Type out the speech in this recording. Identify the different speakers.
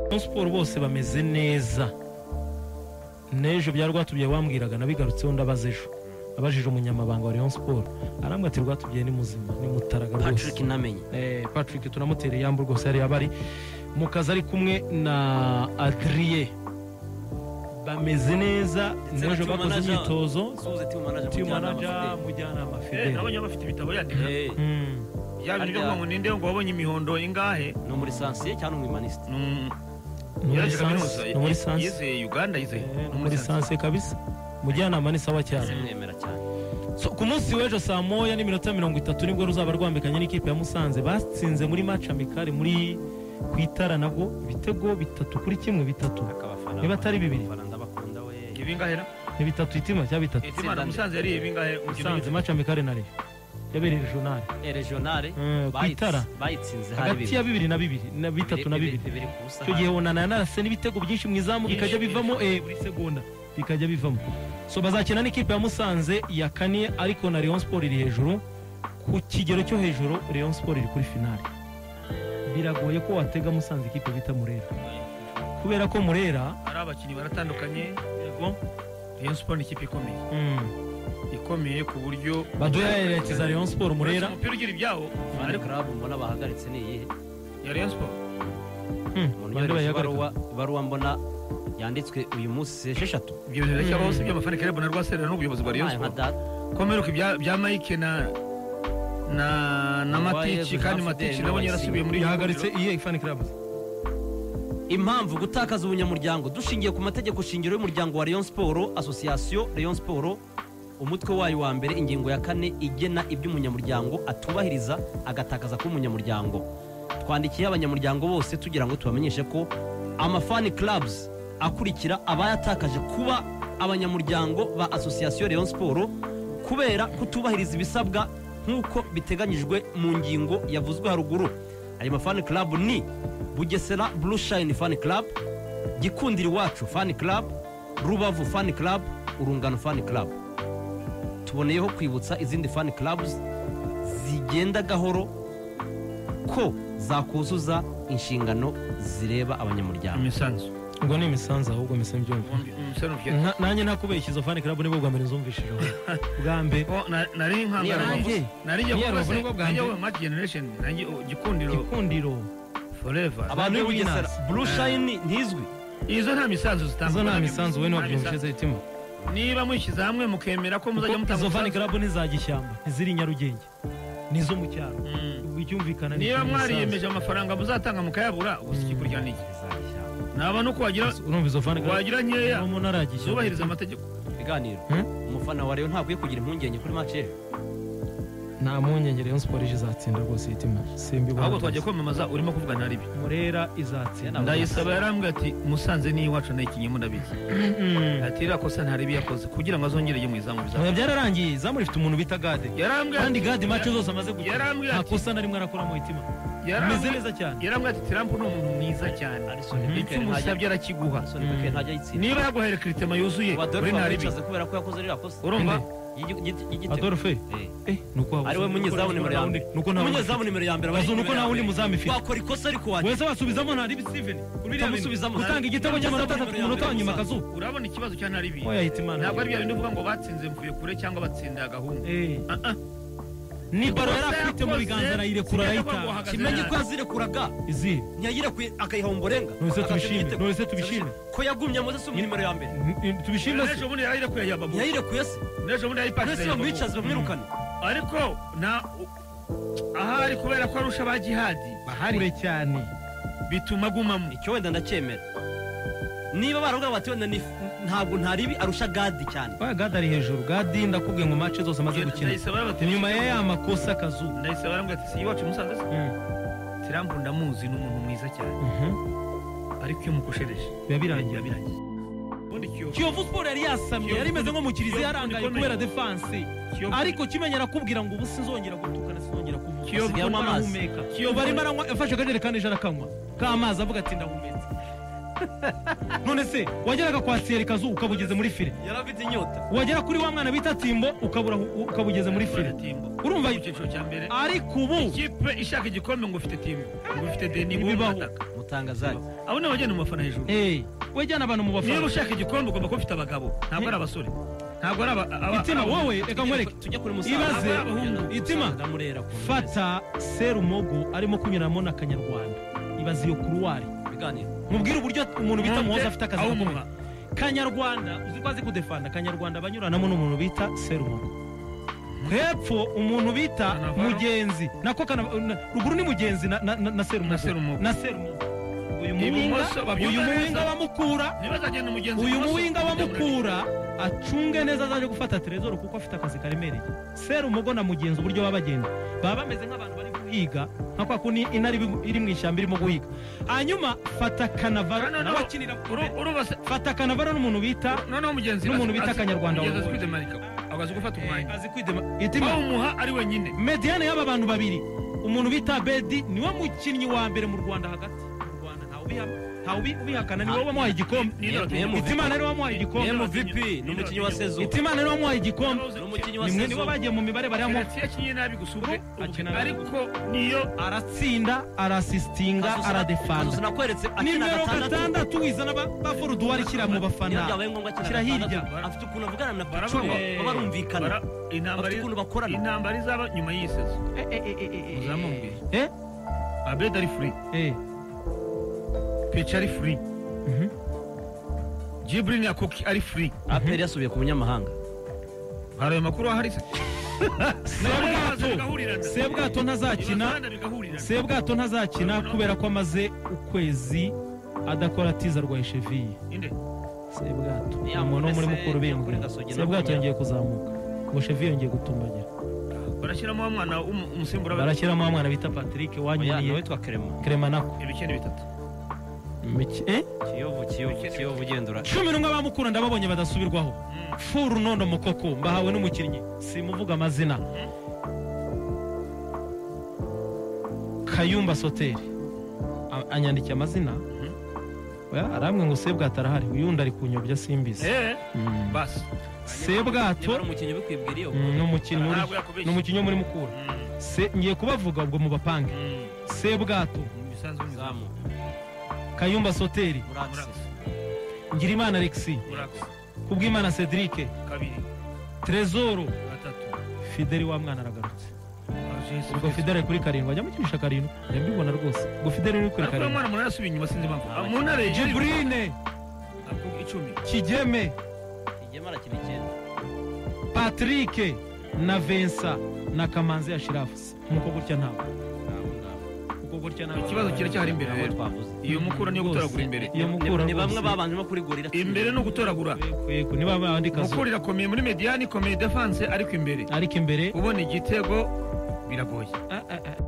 Speaker 1: Sport bose bameze neza. Nejo bya Rwatubye wambwiraga nabigarutseho ndabaza ejo. Abajije umunyamabanga wa Rayon Sport arambwa ati Rwatubye ni muzima ni mutaraga rwose.
Speaker 2: Patrick namenye.
Speaker 1: Patrick tunamutereye yambu rwose yari abari mu kazi ari kumwe na Adrien. Bameze neza nejo bakoze imyitozo. Team manager mujyanama Fidel.
Speaker 3: Nabonye bafite ibitabo yandika. Yabiri ngo ngo ninde ngo wabonye imihondo ingahe
Speaker 2: no muri sansiye cyangwa mu humaniste.
Speaker 1: Muri sansiye
Speaker 3: yize Uganda yize.
Speaker 1: Muri sansiye kabisa. Mujyanama ni sawa cyane.
Speaker 2: Simwemera cyane.
Speaker 1: So ku munsi w'ejo saa 1:30 nibwo ruzaba rwambikanye n'ikipe ya Musanze batsinze muri match amicale muri kwitara nabwo ibitego 3-1 niba atari 2
Speaker 2: ndabakunda we
Speaker 3: ibingahera
Speaker 1: ni 3 itima cya 3
Speaker 3: itima Musanze yari ibingahe
Speaker 1: Musanze match amicale nare yabereye regionale kwitara
Speaker 2: bayitsinze
Speaker 1: hagati ya 2 na 2 na 3 na 2 cyo gihe wonana yanarase n'ibitego byinshi mu izamu bikajya bivamo buri segonda bikajya bivamo. So bazakina n'ikipe ya Musanze ya kane ariko na Rayon Sport iri hejuru ku kigero cyo hejuru. Rayon Sport iri kuri finale. Biragoye ko watega Musanze ikipe bita Murera kubera ko Murera
Speaker 3: ari abakinnyi baratandukanye. Yego Rayon Sport ni ikipe ikomeye ikomeye ku buryo
Speaker 1: badoyahereza Rayon Sport Murera
Speaker 3: umupira ugira ibyawo
Speaker 2: ariko club mbona bahagaritse ni iyihe
Speaker 3: ya Rayon Sport.
Speaker 2: Baruwa mbona yanditswe uyu munsi 6.
Speaker 3: Ibyo bintu cyangwa se by'amafani Caleb na Rwasera n'ubuyobozi bwa Rayon Sport komeruka bya Mike na Matici kandi Matici nabonye yarasubiye muri
Speaker 1: yahagaritse iye fan club.
Speaker 2: Impamvu gutakaza ubunyamuryango dushingiye ku mategeko shingiro y'umuryango wa Rayon Sport Association Rayon Sport umutwe wayo wa mbere ingingo ya 4 igena iby'umunyamuryango atubahiriza agatakaza ku munyamuryango. Twandikiye abanyamuryango bose tugira ngo tubamenyeshe ko amafani clubs akurikira abayatakaje kuba abanyamuryango ba Association Rayon Sport kubera kutubahiriza ibisabwa nkuko biteganyijwe mu ngingo yavuzwe haruguru. Ayo mafani club ni Bugesera Blue Shine Fan Club, Gikundiri Wacu Fan Club, Rubavu Fan Club, Urungano Fan Club. Tuboneyeho kwibutsa izindi fan clubs zigenda gahoro ko zakuzuza inshingano zireba abanyamuryango.
Speaker 3: Imisanzu
Speaker 1: ngo ni imisanzu ahubwo misembyumva nanjye nakubeshya izo fan club nibwo bwa mbere nzumvishije bwa mbere
Speaker 3: nari nkangara nari yo Match Generation nanjye Gikundiro Forever
Speaker 2: abantu b'Ubugesera Blue Shine ntizwi
Speaker 3: izo nta misanzu zitangwa.
Speaker 1: Izo nta misanzu we n'abyumvise itima
Speaker 3: niba mushyize hamwe mukemera ko muzajya mutanga
Speaker 1: izo fan club n'izagishyamba ntiziri Nyarugenge nizo mu cyaro bicyumvikana.
Speaker 3: Niba mwariyemeje amafaranga muzatanga mukayabura ubusiki kurya niki naba no kwagira
Speaker 1: urumva izo fan club
Speaker 3: wagira nkeya
Speaker 1: umuntu aragishyamba
Speaker 3: zubahiriza amategeko.
Speaker 2: Biganiro umufana wa Rayon ntabwo kugira impungenge kuri match ye
Speaker 1: nta mpungenge Rayon Sport izatsinda rwose itima simbi
Speaker 3: ahubwo twagiye kwamamaza urimo kuvuga ntari bi
Speaker 1: Murera izatsinda.
Speaker 3: Ndayisaba yarambwe ati Musanze ni iwacu nayikinyemo ndabizi ati rakosa ntari biyakoze kugira ngo azongereye mu izamu bizamu
Speaker 1: byararangiye izamu rifite umuntu bita Gade
Speaker 3: yarambwe
Speaker 1: kandi Gade match zose amaze
Speaker 3: gukina
Speaker 1: nta kosa na rimwe arakora mu itima ameze neza cyane.
Speaker 3: Yarambwe ati Trump ni umuntu mwiza cyane icyo umusabye arakiguha niba yaguhere Critema yuzuye
Speaker 2: kuri ntari bi kubera ko yakoze rira kosa
Speaker 3: urumva
Speaker 1: Adolphe nuko
Speaker 2: ari we munyezamu nimero ya mbere
Speaker 1: nuko
Speaker 2: munyezamu nimero ya mbere
Speaker 1: nuko nta wundi muzamifite
Speaker 2: wakora ikosa ariko waje
Speaker 1: wese wasubizamo ntari Steven
Speaker 2: umusubizamo
Speaker 1: utanga igitego cy'amanota 3 ku munota wa nyuma kazu.
Speaker 3: Urabona ikibazo cya ntari bi
Speaker 1: oya hitimana
Speaker 3: ntabwo ari bya bindi uvuga ngo batsinze mvuye kure cyangwa batsinda gahunda
Speaker 1: ni baro yarafite mu biganza arayirekura arayita
Speaker 2: kimenye ko azirekuraga
Speaker 1: izi
Speaker 2: ntiyagirekuye akayiha umborengana
Speaker 1: nose tubishime
Speaker 2: ko yagumye mu zese nimero ya mbere
Speaker 1: tubishime
Speaker 3: ejo bundi yarayirekuye ya babu
Speaker 2: yayirekuye se
Speaker 3: ejo bundi yayipashije
Speaker 2: se bamwicaza bamwirukana
Speaker 3: ariko na ahari kubera ko arusha ba jihadi
Speaker 1: bahari cyane
Speaker 3: bituma gumamo
Speaker 2: icyo wenda ndacyemera niba baravuga bati wenda ntabwo ntaribi arusha Gadi cyane.
Speaker 1: Gadi ari hejuru. Gadi ndakubwiye ngo match zose amaze gukina nyuma ya makosa kazu
Speaker 3: ndayisaba barambwira ati si iwacu Musanze Trump ndamuzi n'umuntu mwiza cyane ariko iyo mukoshereje
Speaker 1: birangiye
Speaker 3: Kiyovu
Speaker 1: Sport yari yasamye yari imeze nko mu kiriziya yarangaye kubera defense ariko kimenyera kubwira ngo ubu sinzongera gutukana sinzongera kuvuga
Speaker 2: Kiyovu amazi
Speaker 1: Kiyovu arimo aranywa afashe akajerekani ijana akanywa k'amazi avuga ati ndahumetse none se wageraga kwa Thierry Kazu ukabugeze muri file
Speaker 2: yarafite inyota
Speaker 1: wagera kuri wa mwana bita Timbo ukabugeze muri file urumva
Speaker 3: icyiciro cya mbere
Speaker 1: ariko ubu
Speaker 3: ikipe ishaka igikombe ngo ufite Timbo ngo ufite Deni
Speaker 1: bibaho
Speaker 2: mutangazaji
Speaker 3: abo ni abagenda mu bafana hejuru.
Speaker 1: we jyana abantu mu
Speaker 3: Niba
Speaker 1: bafana
Speaker 3: ushaka igikombe ugomba kuba ufite abagabo, ntabwo ari abasore. Ntabwo ari
Speaker 1: itima wowe reka nkwereke
Speaker 2: tujya kuri
Speaker 1: ibaze itima
Speaker 2: ndamurera
Speaker 1: fata Serumogo arimo kunyuramo na Kanyarwanda ibaze iyo kuruwari
Speaker 2: biganiro
Speaker 1: mubwire uburyo umuntu bita Muhoza afite akazi
Speaker 3: aho
Speaker 1: gakomeye
Speaker 3: umuha.
Speaker 1: Kanyarwanda uzi ko azi kudefanda Kanyarwanda banyuranamo n'umuntu bita Serumogo hepfo umuntu bita
Speaker 3: Kanavaro.
Speaker 1: Mugenzi nako ruguru ni Mugenzi na Serumogo na Serumogo uyu muwinga wa Mukura
Speaker 3: Ntibazagenda umugenzi.
Speaker 1: uyu muwinga wa Mukura acunge neza azaje gufata Trezor kuko afite akazi karemereye Serumogo na Mugenzi uburyo baba bagenda baba bameze nk'abantu bari guhiga nka kwa kuni inari iri mu ishyamba irimo guhiga hanyuma fata Kanavaro nawe akinira fata Kanavaro n'umuntu bita
Speaker 3: noneho umugenzi
Speaker 1: n'umuntu bita Kanyarwanda
Speaker 3: umugenzi azwi Demarika agazi gufata umwanya
Speaker 1: azi kwidema itima
Speaker 3: aho umuha ari wenyine.
Speaker 1: mediane y'aba bantu babiri umuntu bita Bedi niwe mukinnyi wa mbere mu Rwanda hagati mu Rwanda ntawe ubihakana ni wowe wamuhaye igikombe Itimana niwe wamuhaye igikombe
Speaker 2: MVP ni umukinnyi wa sezo
Speaker 1: Itimana niwe wamuhaye igikombe
Speaker 2: ni umukinnyi wa
Speaker 1: nimwe
Speaker 2: sezo
Speaker 1: niwe bagiye mu mibare barimo
Speaker 3: Felix yakinye nabi gusubwe
Speaker 1: Akina-
Speaker 3: ariko niyo
Speaker 1: aratsinda arasistinga aradefanda
Speaker 2: nakweretse akina
Speaker 1: nimero
Speaker 2: gatandatu
Speaker 1: 6 wizana ba Foruduwari kira mu bafana
Speaker 2: byabaye ngombwa
Speaker 1: kira hirya
Speaker 2: afite ukuntu avugana na
Speaker 3: Baravuga.
Speaker 2: Pichu barumvikana afite ukuntu bakorana
Speaker 3: intambara izaba nyuma y'isezo. Muzamubwire Abed ari free, Pecha ari free, Jibril Yakoki ari free.
Speaker 2: aperi yasubiye ku bunyamahanga
Speaker 3: Hari ayo makuru ahari se?
Speaker 1: Sebwato ntazakina Sebwato ntazakina kubera ko amaze ukwezi adakora tiza rwa Cheville
Speaker 3: Inde?
Speaker 1: Sebwato
Speaker 2: Ya,
Speaker 1: umuntu wo muri
Speaker 2: mbese
Speaker 1: mukuru
Speaker 2: yakuri
Speaker 1: bingwe
Speaker 2: Gasogi na
Speaker 1: Sebwato
Speaker 2: Bunya.
Speaker 1: yongeye kuzamuka ngo Cheville yongeye gutumbagira
Speaker 3: Barashyiramo wa mwana umusimbura
Speaker 1: barashyiramo wa mwana bita Patrick
Speaker 2: oya
Speaker 1: wanyuriye
Speaker 2: witwa Clement
Speaker 1: Kremanako
Speaker 3: ibikene bitatu.
Speaker 2: Kiyovu ugendura
Speaker 1: 11 bamukura ndababonye badasubirwaho Furu Nondo Mukoko mbahawe n'umukinnyi simuvuga amazina Kayumba Soteri anyandikiye amazina oya aramwe ngo Sebwato arahari uyundi ari kunyobya simbizi
Speaker 3: Bas.
Speaker 1: Sebwato
Speaker 2: niba umukinnyi bikwibwiriye
Speaker 1: n'umukinnyi muri Mukura ngiye kubavuga ubwo mu bapange Sebwato
Speaker 3: Bisanzwe
Speaker 2: zamu
Speaker 1: Kayumba Soteri
Speaker 2: Muratsi
Speaker 1: Ngirimana Alexis Kubwimana Cedric
Speaker 3: kabiri
Speaker 1: Trezor
Speaker 3: gatatu
Speaker 1: Fideli wa mwana aragarutse ubwo Fideli ari kuri karindwi ajya mukinisha karindwi yambibona rwose ubwo Fideli uri kuri
Speaker 3: ariko
Speaker 1: karindwi
Speaker 3: mwana munara yasubiye inyuma sinzi impamvu mu ntare
Speaker 1: Jibrine
Speaker 3: icumi
Speaker 1: Kigeme
Speaker 2: igemara kiri icyenda
Speaker 1: Patrick na Vincent na Kamanzi ya Shirafusi nkuko gutya ntawe kuko gutya ntawe
Speaker 3: ikibazo kiracyari imbere
Speaker 2: ntabwo
Speaker 3: rero.
Speaker 2: twavuze
Speaker 3: Iyo mukura niyo gutoragura imbere.
Speaker 1: iyo mukura
Speaker 2: ni bamwe
Speaker 1: rwose.
Speaker 2: babanjemo kuri gorira
Speaker 3: Imbere no gutoragura.
Speaker 1: Kweko niba bandika
Speaker 3: Mukura irakomeye muri mediane ikomeye defense ariko imbere.
Speaker 1: ariko imbere
Speaker 3: Ubona igitego biragoye.